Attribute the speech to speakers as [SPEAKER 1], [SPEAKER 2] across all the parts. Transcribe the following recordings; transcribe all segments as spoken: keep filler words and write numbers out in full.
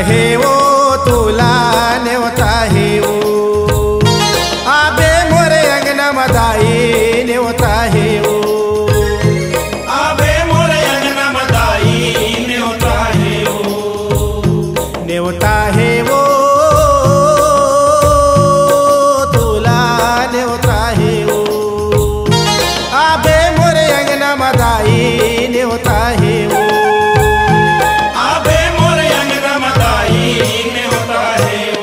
[SPEAKER 1] हे वो तुला नेवता हे वो आबे मोरे अंगना मदाई नेवता हे वो
[SPEAKER 2] आबे मोरे अंगना मदाई नेवता हे वो
[SPEAKER 1] नेवता हे वो तुला नेवता हे वो आबे मोरे अंगना मदाई नेवता हे वो
[SPEAKER 2] आबे मोरे अंगना मदाई नेवता हे वो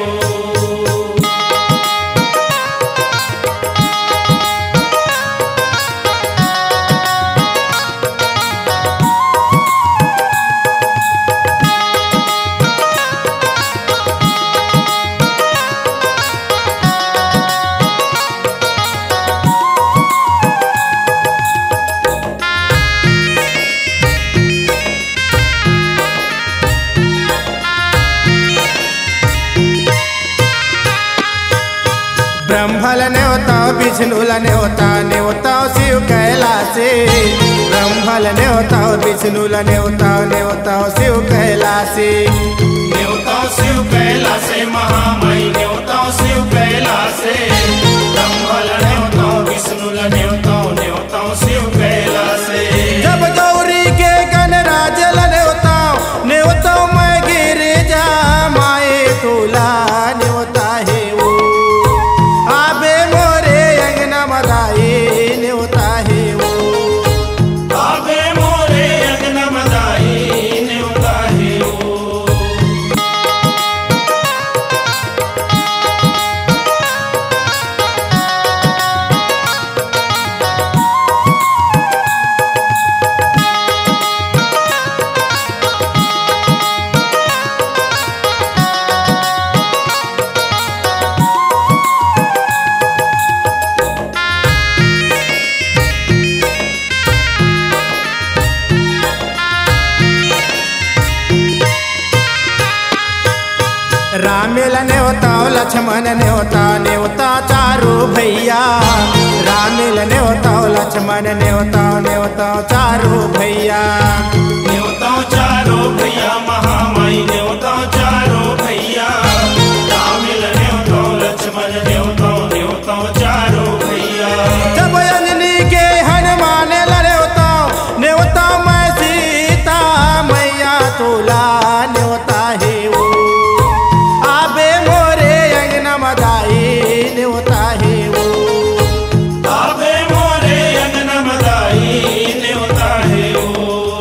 [SPEAKER 1] ब्रह्मल नेवता विष्णुल नेवता नेवता शिव कैलासे ब्रह्मल नेवता विष्णुल नेवता नेवता शिव कैलासे
[SPEAKER 2] नेवता शिव कैलासे महामाई नेवता शिव कैलासे ब्रह्मल नेवता विष्णुल नेवता नेवता शिव कैलासे
[SPEAKER 1] जब गौरी के गणराजल नेवता नेवता मैं गिर जा माए तुला नेवता हे वो आबे मोरे अंगना मदाई नेवता हे वो
[SPEAKER 2] आबे मोरे अंगना मदाई नेवता हे वो
[SPEAKER 1] रामेल नेवता लक्ष्मण नेवता नेवता चारू भैया रामेल नेवता लक्ष्मण नेवता नेवता चारू भैया
[SPEAKER 2] नेवता चारो भैया महामाई नेवता चारो भैया रामिल नेवता लक्ष्मण नेवता नेवता चारो भैया
[SPEAKER 1] जब अंजनी के हनुमान नेवता नेवता मैं सीता मैया तुला नेवता हे वो आबे मोरे अंगना मदाई नेवता हे वो
[SPEAKER 2] आबे मोरे अंगना मदाई नेवता हे वो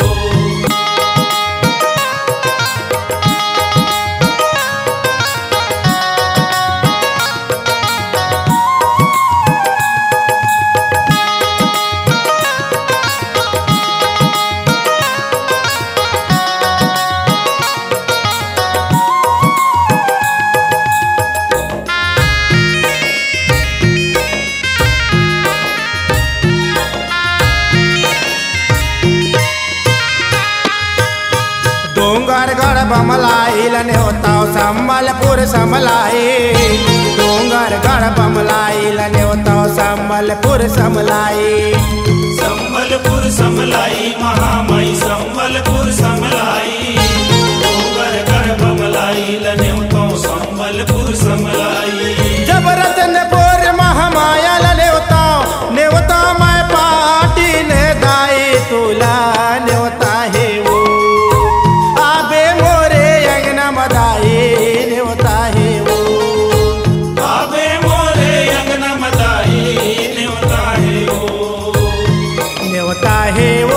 [SPEAKER 1] डोंगरगढ़ बमलाइल नेवता संबलपुर समलाई डोंगरगढ़ बमलाइल नेवता संबलपुर समलाई
[SPEAKER 2] संबलपुर समलाई महामाई संबलपुर समलाई डोंगरगढ़ बमलाई नेवता संबलपुर समलाई
[SPEAKER 1] जब रतनपुर महामाया नेवता नेवता मैं पाटी ने दाई तुला नेवता हे वो आबे मोरे अंगना मदाई नेवता हे वो
[SPEAKER 2] आबे मोरे अंगना मदाई नेवता हे वो
[SPEAKER 1] नेवता हे वो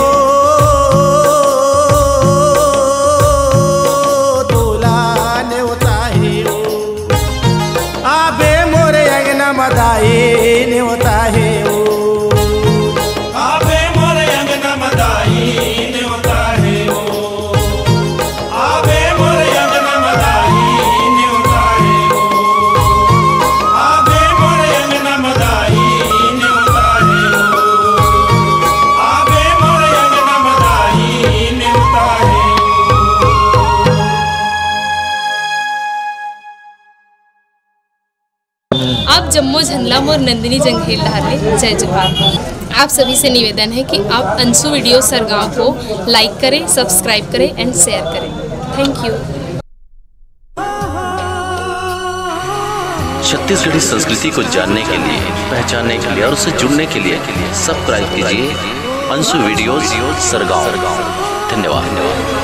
[SPEAKER 1] तुला नेवता हे वो आबे मोरे अंगना मदाई नेवता हे वो
[SPEAKER 2] आबे मोरे अंगना मदाई नेवता हे वो आबे मोरे अंगना मदाई नेवता हे वो आबे मोरे अंगना मदाई नेवता हे वो आबे मोरे अंगना मदाई नेवता हे वो
[SPEAKER 3] आप जम्मू झंझलाम और नंदिनी जंघेल लहरे जय जोहार। आप सभी से निवेदन है कि आप अंशु वीडियो सरगांव को लाइक करें, सब्सक्राइब करें एंड शेयर करें। Thank you.
[SPEAKER 4] छत्तीसगढ़ी संस्कृति को जानने के लिए, पहचानने के लिए और उससे जुड़ने के लिए सब्सक्राइब कीजिए अंशु वीडियोज सरगांव। धन्यवाद।